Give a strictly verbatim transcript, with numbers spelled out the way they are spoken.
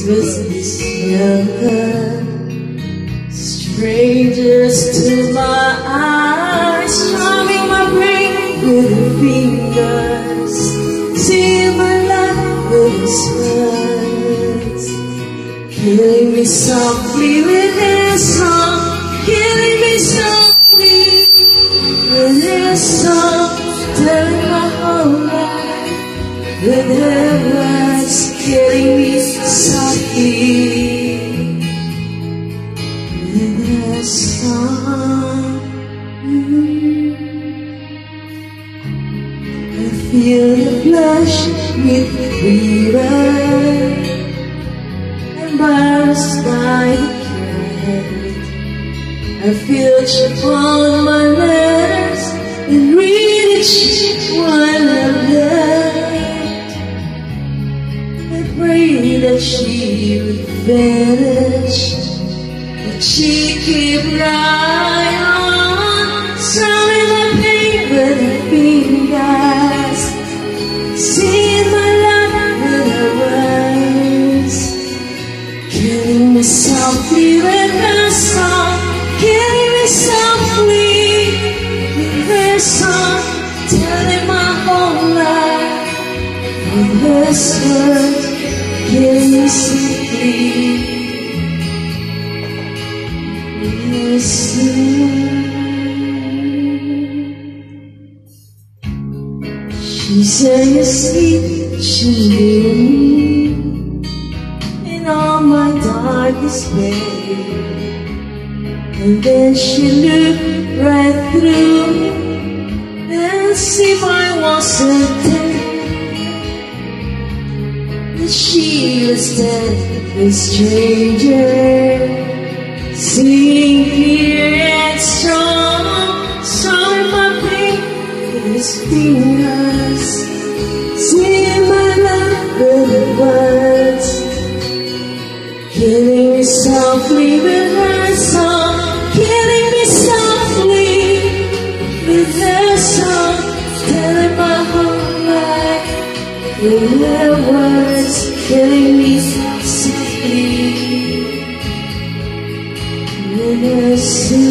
was younger, strangers to my eyes, charming my brain with her fingers, seeing my life with his words, killing me softly with his song, killing me softly with his song, telling my whole life with her words, killing me softly with her song. I feel the flush with fever, embarrassed by the cat. I feel she found my letters and read each one of them. I pray that she would vanish, but she keep right on, strumming my pain with her fingers, singing my love with her words, killing me softly with her song, killing me softly with her song, telling my whole life with her words, killing me softly with her song. She sang a sweet tune in all my darkest way, and then she looked right through and see I wasn't dead, that she was dead, a stranger, singing clear and strong, strumming my pain with his fingers, singing my love with the words, killing me softly with her song, killing me softly with her song, telling my whole life with her words, killing me softly with her song.